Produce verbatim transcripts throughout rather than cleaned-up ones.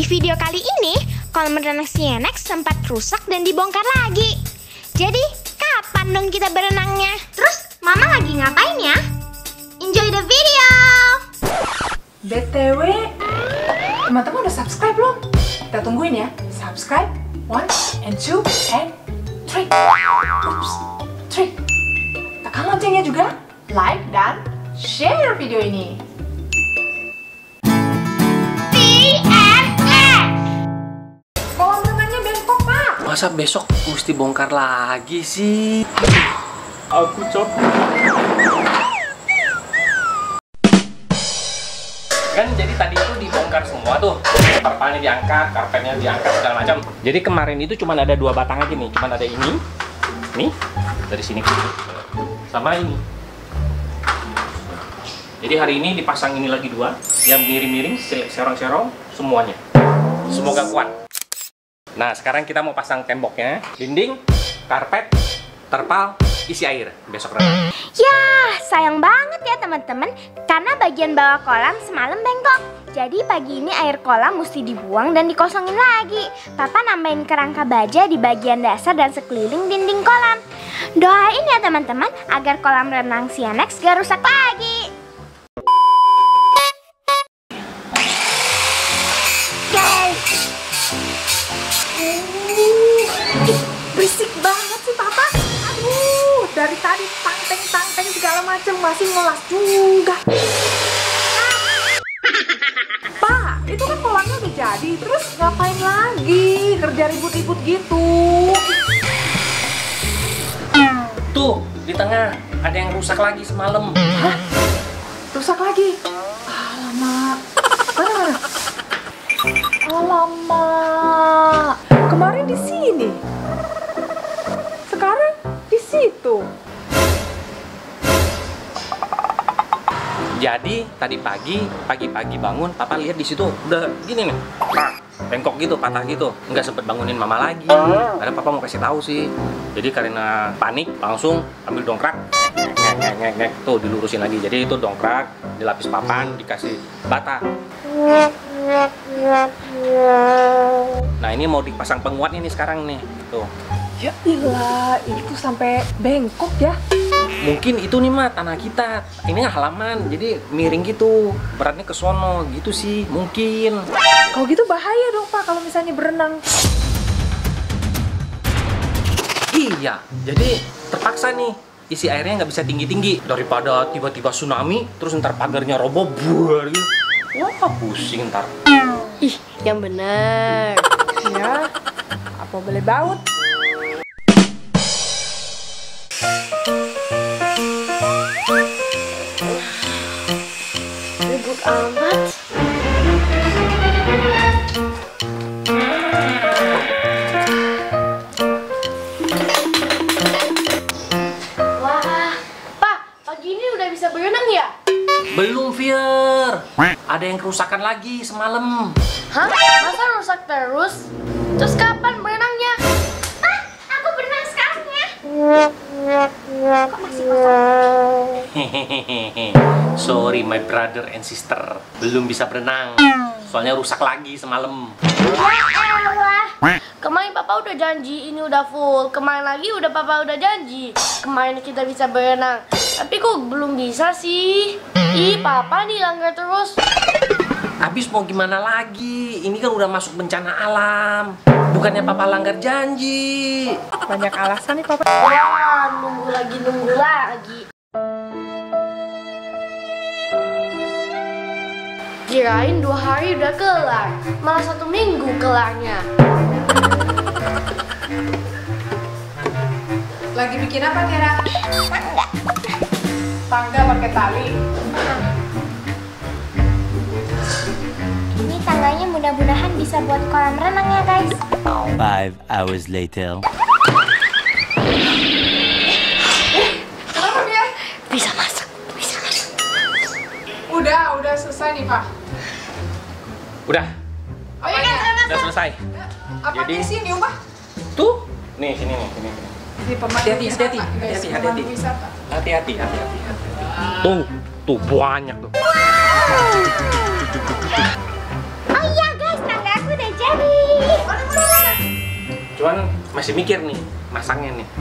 Di video kali ini, kolam renang C N X sempat rusak dan dibongkar lagi. Jadi, kapan dong kita berenangnya? Terus, Mama lagi ngapain ya? Enjoy the video! B T W, teman-teman udah subscribe belum? Kita tungguin ya. Subscribe, one, and two, and three. Oops, three. Tekan loncengnya juga, like, dan share video ini. Kolam renangnya bengkok, Pak. Masa besok mesti bongkar lagi sih? Aku capek. Kan jadi tadi itu dibongkar semua tuh. Terpalnya diangkat, karpetnya diangkat, segala macam. Jadi kemarin itu cuma ada dua batang aja nih. Cuma ada ini, nih, dari sini ke sini, sama ini. Jadi hari ini dipasang ini lagi dua, yang miring-miring, serong-serong, semuanya. Semoga kuat. Nah, sekarang kita mau pasang temboknya, dinding, karpet, terpal, isi air besok renang. Ya, sayang banget ya teman-teman, karena bagian bawah kolam semalam bengkok. Jadi pagi ini air kolam mesti dibuang dan dikosongin lagi. Papa nambahin kerangka baja di bagian dasar dan sekeliling dinding kolam. Doain ya teman-teman, agar kolam renang C N X gak rusak lagi. Berisik banget sih, Papa. Aduh, dari tadi tangteng-tangteng segala macam masih ngelas juga. Pak, itu kan kolamnya udah jadi. Terus ngapain lagi kerja ribut-ribut gitu? Tuh, di tengah ada yang rusak lagi semalam. Hah? Rusak lagi? Alamak. Mana mana? Alamak. Kemarin di sini. Sekarang di situ. Jadi tadi pagi, pagi-pagi bangun, Papa lihat di situ udah gini nih, nah, bengkok gitu, patah gitu. Nggak sempet bangunin Mama lagi. Karena Papa mau kasih tahu sih. Jadi karena panik, langsung ambil dongkrak, ngek ngek ngek ngek, tuh dilurusin lagi. Jadi itu dongkrak, dilapis papan, dikasih bata. Nah ini mau dipasang penguatnya nih sekarang nih, tuh. Ya ilah, itu sampai bengkok ya. Mungkin itu nih mah tanah kita, ini halaman, jadi miring gitu, beratnya ke sono gitu sih, mungkin. Kalau gitu bahaya dong Pak, kalau misalnya berenang. Iya, jadi terpaksa nih, isi airnya nggak bisa tinggi-tinggi. Daripada tiba-tiba tsunami, terus ntar pagarnya roboh, buar gitu. Wah, pusing ntar. Ih, yang bener. Ya, apa boleh baut? Ribut amat. Wah, Pak, pagi ini udah bisa berenang ya? Belum, Fir. Ada yang kerusakan lagi semalam. Hah? Masa rusak terus? Terus kapan berenangnya? Ah, aku berenang sekarang ya. Kok masih kosong? Hehehe. Sorry my brother and sister, belum bisa berenang. Soalnya rusak lagi semalam. Ya Allah. Kemarin Papa udah janji ini udah full. Kemarin lagi udah Papa udah janji. Kemarin kita bisa berenang. Tapi kok belum bisa sih? Ih, Papa nih langgar terus. Habis mau gimana lagi? Ini kan udah masuk bencana alam. Bukannya Papa langgar janji. Banyak alasan nih Papa. Wah, nunggu lagi nunggu lagi. Kirain dua hari udah kelar, malah satu minggu kelarnya. Lagi bikin apa Tiara? Tangga pakai tali. Ini tangganya mudah-mudahan bisa buat kolam renang ya guys. Five hours later. Kenapa dia? Bisa masuk, bisa masuk. Udah, udah selesai nih Pak. Udah, Oh iya kan? udah selesai. Apa Jadi- di sini Mbak? Tuh, nih sini nih, sini. sini. Di pemandu Hati-hati, wisata, hati-hati, guys. hati-hati, Pemandu hati-hati. wisata. Hati-hati, hati-hati. Tuh, tuh banyak tuh. Oh iya guys, tangga aku Cuman masih mikir nih masangnya nih.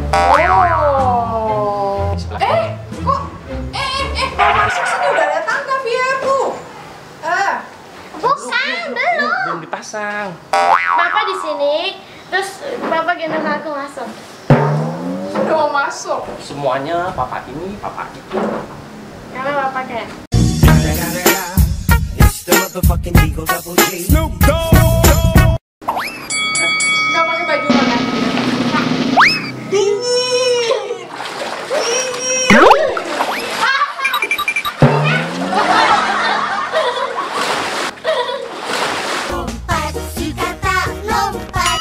Oh. Di sebelah Eh, kok? Eh, eh, eh, mau masuk sini udah ada tangga biar tuh. Ah, Bukan, belum. belum dipasang. Papa di sini, terus Papa gendong aku masuk. udah mau masuk. Semuanya papa ini, papa itu. Karena Papa kayak Nggak pakai baju mana? Dingin. Lompat, si kata lompat.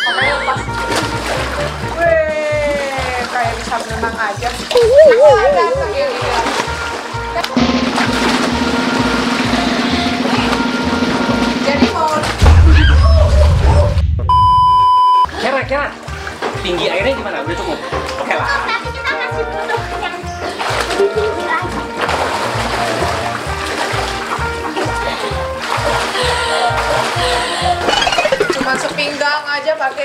Weh, kayak bisa berenang aja. Ada apa ini? Jadi mau Kira-kira tinggi airnya gimana? Udah cukup? Oke lah. Tapi kita masih butuh yang lebih tinggi lagi. cuma sepinggang aja pakai.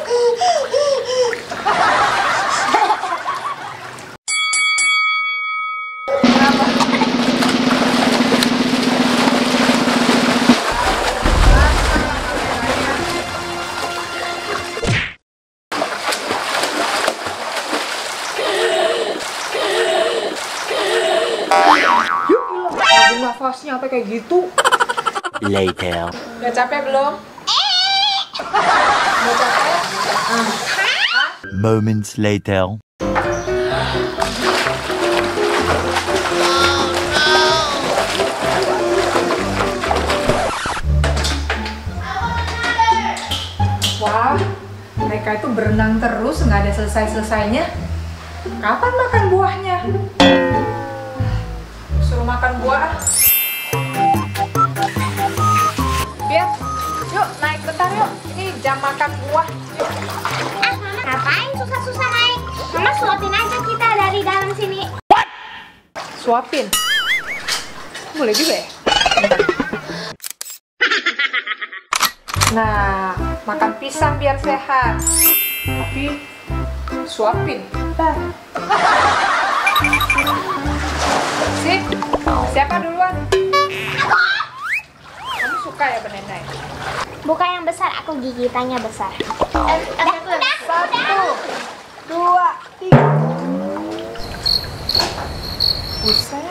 Lagi nafasnya apa kayak gitu? Later. Udah capek belum? Udah capek? Moments later. Wah, mereka itu berenang terus nggak ada selesai-selesainya. Kapan makan buahnya? Suruh makan buah. Biar, yuk naik bentar yuk. Ini jam makan buah. Yuk. Ah, Mama, ngapain susah-susah naik? Mama suapin aja kita dari dalam sini. Suapin. Boleh juga ya? Nah, makan pisang biar sehat. Tapi suapin. Sip, siapa duluan? Kamu suka ya benendai? Buka yang besar, aku gigitannya besar. Satu, dua, tiga. Buset.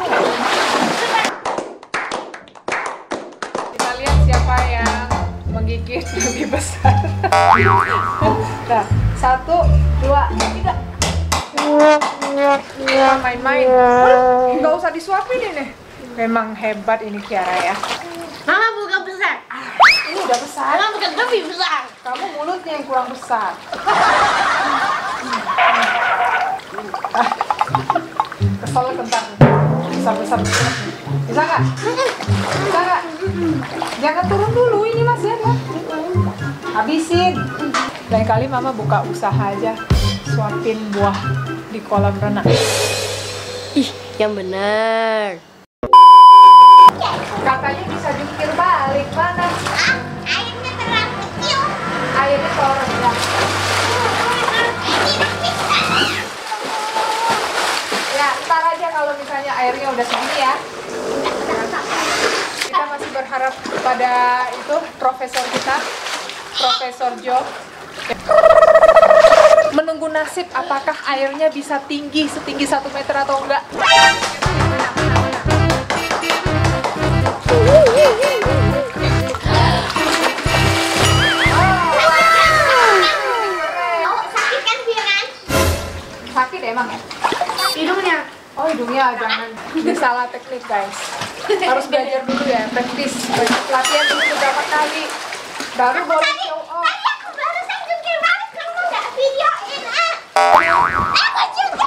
Kita lihat siapa yang menggigit lebih besar. Nah, satu, dua, tiga. Kita main-main. Udah, nggak usah disuapin ini. Memang hebat ini Kiara ya. Mama buka besar. Ini udah besar. Mama buka lebih besar. Kamu mulutnya yang kurang besar. Kesel bentar. Besar-besar. Bisa nggak? Bisa nggak? Jangan turun dulu, ini masih ada. Habisin. Lain kali Mama buka usaha aja. Suapin buah di kolam renang. Ih, yang benar. Katanya bisa jungkir balik. Mana? Ah, airnya terlalu kecil. Airnya kalau rendah. Ya, ntar aja kalau misalnya airnya udah segini ya. Kita masih berharap pada itu profesor kita, Profesor Jo. Menunggu nasib apakah airnya bisa tinggi setinggi satu meter atau enggak. Oh, sakit kan, Firan? Sakit emang ya? Hidungnya. Oh hidungnya jangan. Ini salah teknik guys. Harus belajar dulu ya, praktis. Latihan dulu beberapa kali. Baru boleh Tadi, show off. tadi aku barusan jungkir balik, kamu nggak videoin ah. Aku juga.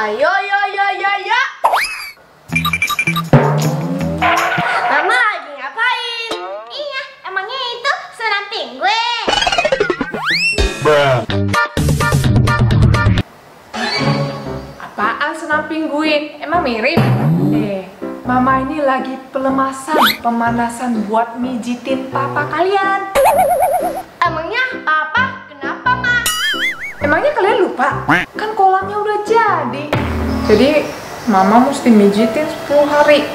Ayo, yo, yo, yo, yo. Mama lagi ngapain? Iya, emangnya itu senam penguin. Apaan senam penguin? Emang mirip? Eh, Mama ini lagi pelemasan, pemanasan buat mijitin papa kalian. Emangnya papa kenapa, Ma? Emangnya kalian lupa? Kan kolamnya udah jadi. Jadi Mama mesti mijitin sepuluh hari.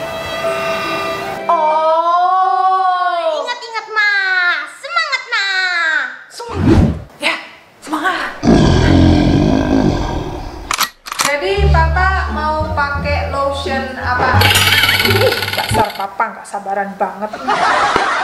Oh, ingat-ingat Ma. Semangat Ma. Ya, semangat. Jadi Papa mau pakai lotion apa? Ih, dasar Papa nggak sabaran banget.